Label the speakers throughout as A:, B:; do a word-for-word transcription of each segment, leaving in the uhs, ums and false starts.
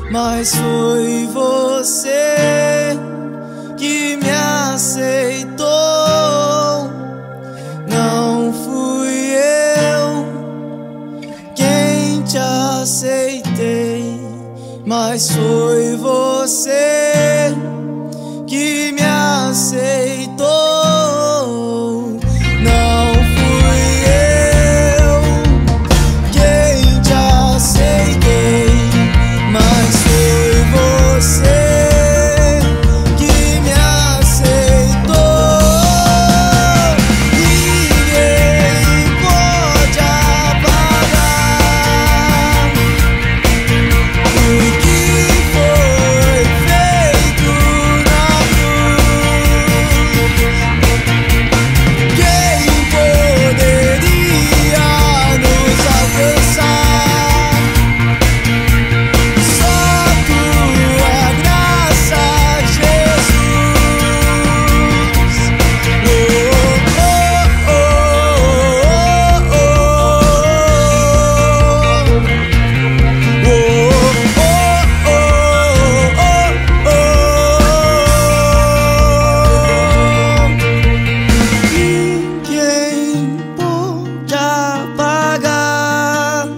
A: mas foi você que me aceitou. Não fui eu quem te aceitei, mas foi você que me aceitou. Não fui eu quem te aceitei, mas foi você que me aceitou. Ninguém pode apagar o que foi feito na cruz. Quem poderia nos alcançar? Só tua graça, Jesus. Oh, oh, oh, Ninguém pode apagar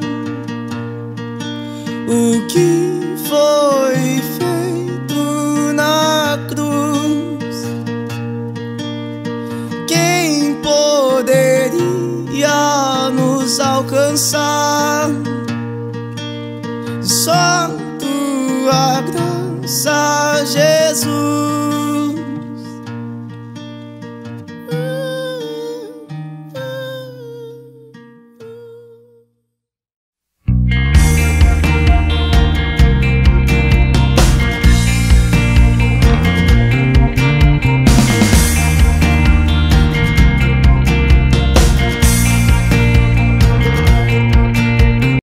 A: o que foi feito na cruz. Quem poderia nos alcançar? Só tua graça, Jesus.